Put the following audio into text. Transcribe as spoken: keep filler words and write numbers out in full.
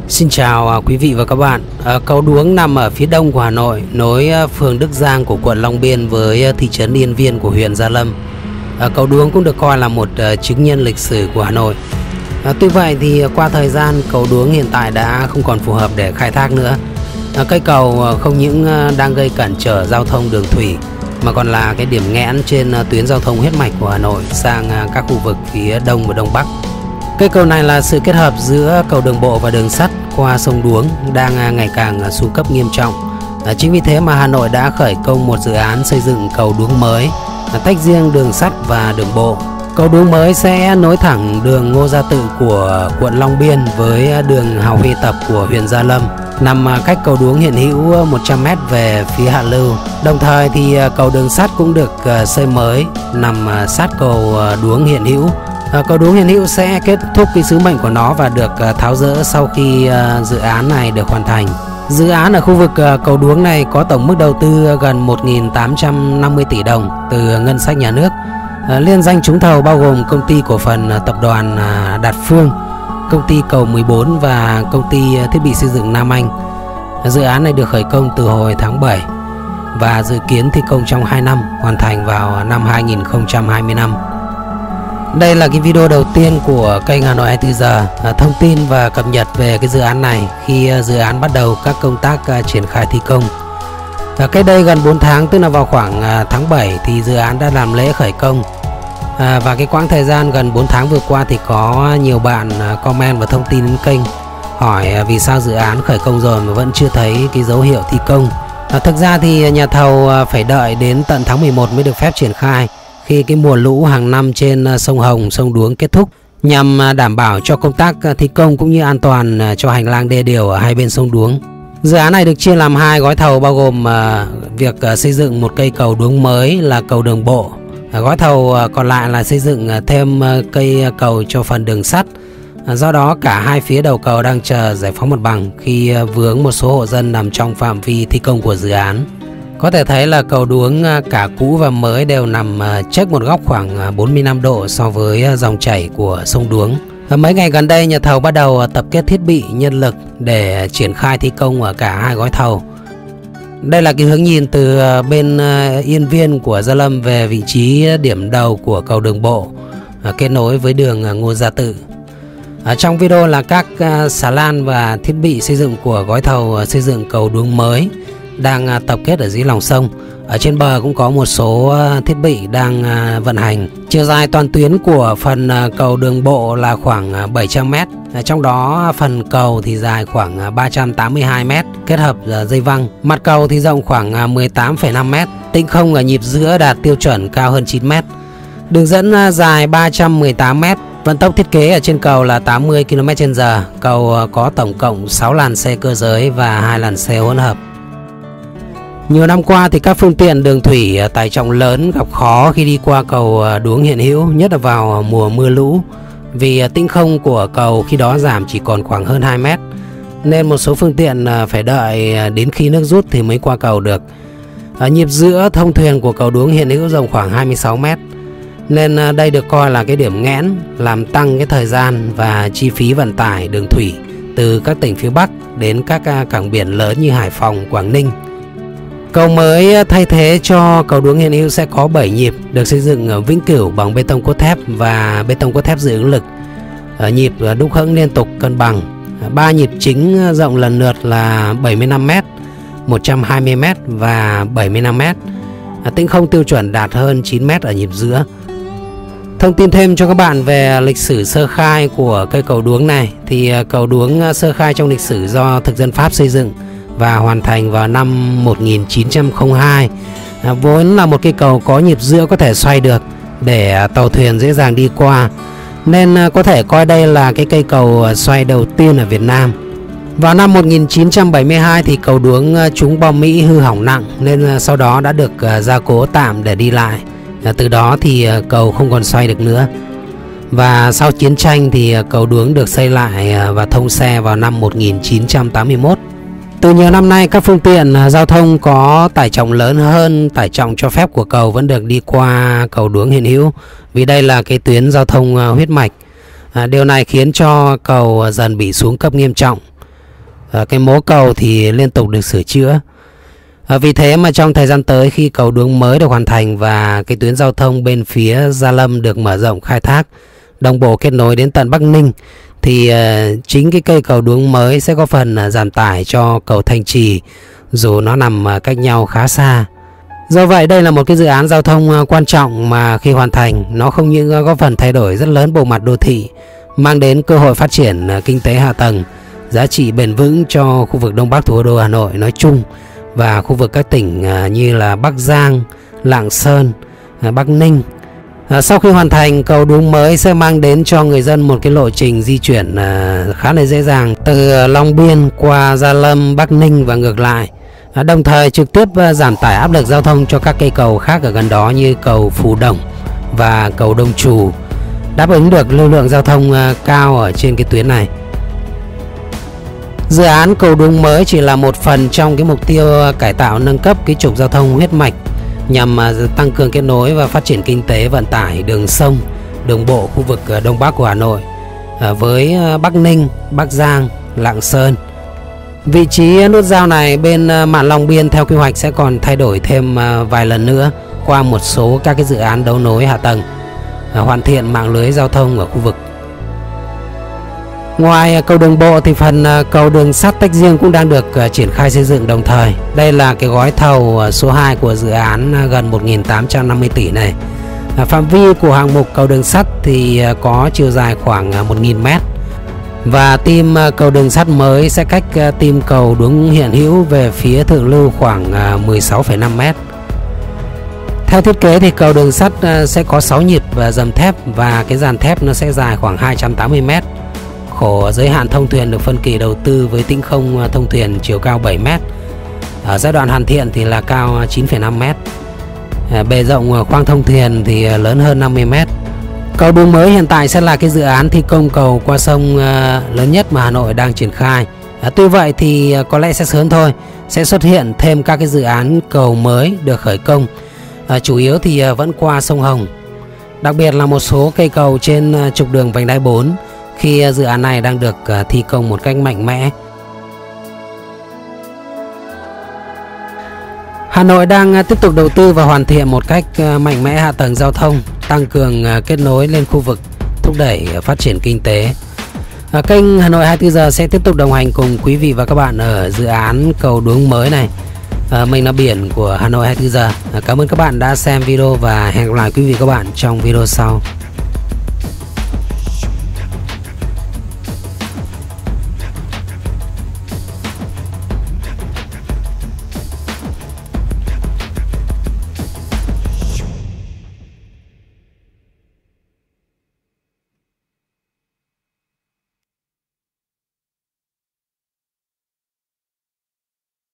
Xin chào quý vị và các bạn. À, cầu Đuống nằm ở phía đông của Hà Nội, nối phường Đức Giang của quận Long Biên với thị trấn Yên Viên của huyện Gia Lâm. À, cầu Đuống cũng được coi là một uh, chứng nhân lịch sử của Hà Nội. À, tuy vậy thì qua thời gian, cầu Đuống hiện tại đã không còn phù hợp để khai thác nữa. À, cây cầu không những đang gây cản trở giao thông đường thủy mà còn là cái điểm nghẽn trên tuyến giao thông huyết mạch của Hà Nội sang các khu vực phía đông và đông bắc. Cây cầu này là sự kết hợp giữa cầu đường bộ và đường sắt qua sông Đuống đang ngày càng xuống cấp nghiêm trọng. À, chính vì thế mà Hà Nội đã khởi công một dự án xây dựng cầu Đuống mới, tách riêng đường sắt và đường bộ. Cầu Đuống mới sẽ nối thẳng đường Ngô Gia Tự của quận Long Biên với đường Hào Huy Tập của huyện Gia Lâm, nằm cách cầu Đuống hiện hữu một trăm mét về phía hạ lưu. Đồng thời thì cầu đường sắt cũng được xây mới nằm sát cầu Đuống hiện hữu. Cầu Đuống hiện hữu sẽ kết thúc cái sứ mệnh của nó và được tháo dỡ sau khi dự án này được hoàn thành. Dự án ở khu vực cầu Đuống này có tổng mức đầu tư gần một nghìn tám trăm năm mươi tỷ đồng từ ngân sách nhà nước. Liên danh trúng thầu bao gồm công ty cổ phần tập đoàn Đạt Phương, công ty cầu mười bốn và công ty thiết bị xây dựng Nam Anh. Dự án này được khởi công từ hồi tháng bảy và dự kiến thi công trong hai năm, hoàn thành vào năm hai nghìn không trăm hai mươi lăm. Đây là cái video đầu tiên của kênh Hà Nội hai mươi tư giờ, thông tin và cập nhật về cái dự án này khi dự án bắt đầu các công tác triển khai thi công. À, cách đây gần bốn tháng, tức là vào khoảng à, tháng bảy thì dự án đã làm lễ khởi công. À, và cái quãng thời gian gần bốn tháng vừa qua thì có nhiều bạn à, comment và thông tin đến kênh hỏi à, vì sao dự án khởi công rồi mà vẫn chưa thấy cái dấu hiệu thi công. À, thực ra thì nhà thầu à, phải đợi đến tận tháng mười một mới được phép triển khai khi cái mùa lũ hàng năm trên à, sông Hồng, sông Đuống kết thúc, nhằm à, đảm bảo cho công tác à, thi công cũng như an toàn à, cho hành lang đê điều ở hai bên sông Đuống. Dự án này được chia làm hai gói thầu bao gồm uh, việc uh, xây dựng một cây cầu Đuống mới là cầu đường bộ. Uh, gói thầu uh, còn lại là xây dựng uh, thêm uh, cây cầu cho phần đường sắt. Uh, do đó cả hai phía đầu cầu đang chờ giải phóng mặt bằng khi uh, vướng một số hộ dân nằm trong phạm vi thi công của dự án. Có thể thấy là cầu Đuống uh, cả cũ và mới đều nằm uh, chếch một góc khoảng uh, bốn mươi lăm độ so với uh, dòng chảy của sông Đuống. Mấy ngày gần đây, nhà thầu bắt đầu tập kết thiết bị, nhân lực để triển khai thi công ở cả hai gói thầu. Đây là cái hướng nhìn từ bên Yên Viên của Gia Lâm về vị trí điểm đầu của cầu đường bộ kết nối với đường Ngô Gia Tự. Ở trong video là các xà lan và thiết bị xây dựng của gói thầu xây dựng cầu Đuống mới đang tập kết ở dưới lòng sông. Ở trên bờ cũng có một số thiết bị đang vận hành. Chiều dài toàn tuyến của phần cầu đường bộ là khoảng bảy trăm mét. Trong đó phần cầu thì dài khoảng ba trăm tám mươi hai mét kết hợp dây văng. Mặt cầu thì rộng khoảng mười tám phẩy năm mét. Tinh không ở nhịp giữa đạt tiêu chuẩn cao hơn chín mét. Đường dẫn dài ba trăm mười tám mét. Vận tốc thiết kế ở trên cầu là tám mươi ki lô mét trên giờ. Cầu có tổng cộng sáu làn xe cơ giới và hai làn xe hỗn hợp. Nhiều năm qua thì các phương tiện đường thủy tải trọng lớn gặp khó khi đi qua cầu Đuống hiện hữu, nhất là vào mùa mưa lũ. Vì tinh không của cầu khi đó giảm chỉ còn khoảng hơn hai mét, nên một số phương tiện phải đợi đến khi nước rút thì mới qua cầu được. Ở nhịp giữa thông thuyền của cầu Đuống hiện hữu rộng khoảng hai mươi sáu mét, nên đây được coi là cái điểm nghẽn làm tăng cái thời gian và chi phí vận tải đường thủy từ các tỉnh phía Bắc đến các cảng biển lớn như Hải Phòng, Quảng Ninh. Cầu mới thay thế cho cầu Đuống hiện hữu sẽ có bảy nhịp, được xây dựng vĩnh cửu bằng bê tông cốt thép và bê tông cốt thép dự ứng lực. Ở nhịp đúc hẫng liên tục cân bằng. Ba nhịp chính rộng lần lượt là bảy mươi lăm mét, một trăm hai mươi mét và bảy mươi lăm mét. Tinh không tiêu chuẩn đạt hơn chín mét ở nhịp giữa. Thông tin thêm cho các bạn về lịch sử sơ khai của cây cầu Đuống này thì cầu Đuống sơ khai trong lịch sử do thực dân Pháp xây dựng và hoàn thành vào năm một nghìn chín trăm lẻ hai. À, vốn là một cây cầu có nhịp giữa có thể xoay được để tàu thuyền dễ dàng đi qua, nên có thể coi đây là cái cây cầu xoay đầu tiên ở Việt Nam. Vào năm một nghìn chín trăm bảy mươi hai thì cầu Đuống trúng bom Mỹ hư hỏng nặng, nên sau đó đã được gia cố tạm để đi lại. À, từ đó thì cầu không còn xoay được nữa. Và sau chiến tranh thì cầu Đuống được xây lại và thông xe vào năm một nghìn chín trăm tám mươi mốt. Từ nhiều năm nay, các phương tiện giao thông có tải trọng lớn hơn tải trọng cho phép của cầu vẫn được đi qua cầu Đuống hiện hữu, vì đây là cái tuyến giao thông huyết mạch. À, điều này khiến cho cầu dần bị xuống cấp nghiêm trọng. À, cái mố cầu thì liên tục được sửa chữa. À, vì thế mà trong thời gian tới, khi cầu đuống mới được hoàn thành và cái tuyến giao thông bên phía Gia Lâm được mở rộng khai thác, đồng bộ kết nối đến tận Bắc Ninh, thì uh, chính cái cây cầu đuống mới sẽ có phần uh, giảm tải cho cầu Thanh Trì, dù nó nằm uh, cách nhau khá xa. Do vậy đây là một cái dự án giao thông uh, quan trọng mà khi hoàn thành, nó không những uh, có phần thay đổi rất lớn bộ mặt đô thị, mang đến cơ hội phát triển uh, kinh tế hạ tầng, giá trị bền vững cho khu vực Đông Bắc thủ đô Hà Nội nói chung và khu vực các tỉnh uh, như là Bắc Giang, Lạng Sơn, uh, Bắc Ninh. À, sau khi hoàn thành, cầu đuống mới sẽ mang đến cho người dân một cái lộ trình di chuyển à, khá là dễ dàng từ Long Biên qua Gia Lâm, Bắc Ninh và ngược lại. À, đồng thời trực tiếp à, giảm tải áp lực giao thông cho các cây cầu khác ở gần đó như cầu Phú Đồng và cầu Đông Trù, đáp ứng được lưu lượng giao thông à, cao ở trên cái tuyến này. Dự án cầu đuống mới chỉ là một phần trong cái mục tiêu cải tạo nâng cấp cái trục giao thông huyết mạch nhằm tăng cường kết nối và phát triển kinh tế vận tải đường sông, đường bộ khu vực Đông Bắc của Hà Nội với Bắc Ninh, Bắc Giang, Lạng Sơn. Vị trí nút giao này bên mạn Long Biên theo quy hoạch sẽ còn thay đổi thêm vài lần nữa qua một số các cái dự án đấu nối hạ tầng, hoàn thiện mạng lưới giao thông ở khu vực. Ngoài cầu đường bộ thì phần cầu đường sắt tách riêng cũng đang được triển khai xây dựng đồng thời. Đây là cái gói thầu số hai của dự án gần một nghìn tám trăm năm mươi tỷ này. Phạm vi của hạng mục cầu đường sắt thì có chiều dài khoảng một nghìn mét. Và tim cầu đường sắt mới sẽ cách tim cầu đuống hiện hữu về phía thượng lưu khoảng mười sáu phẩy năm mét. Theo thiết kế thì cầu đường sắt sẽ có sáu nhịp và dầm thép, và cái dàn thép nó sẽ dài khoảng hai trăm tám mươi mét. Khổ giới hạn thông thuyền được phân kỳ đầu tư với tĩnh không thông thuyền chiều cao bảy mét. Ở giai đoạn hoàn thiện thì là cao chín phẩy năm mét. Bề rộng khoang thông thuyền thì lớn hơn năm mươi mét. Cầu đuống mới hiện tại sẽ là cái dự án thi công cầu qua sông lớn nhất mà Hà Nội đang triển khai. Tuy vậy thì có lẽ sẽ sớm thôi sẽ xuất hiện thêm các cái dự án cầu mới được khởi công. Chủ yếu thì vẫn qua sông Hồng. Đặc biệt là một số cây cầu trên trục đường vành đai bốn khi dự án này đang được thi công một cách mạnh mẽ. Hà Nội đang tiếp tục đầu tư và hoàn thiện một cách mạnh mẽ hạ tầng giao thông, tăng cường kết nối lên khu vực, thúc đẩy phát triển kinh tế. Kênh Hà Nội hai mươi tư giờ sẽ tiếp tục đồng hành cùng quý vị và các bạn ở dự án cầu đuống mới này. Mình là Biển của Hà Nội hai mươi tư giờ. Cảm ơn các bạn đã xem video và hẹn gặp lại quý vị và các bạn trong video sau.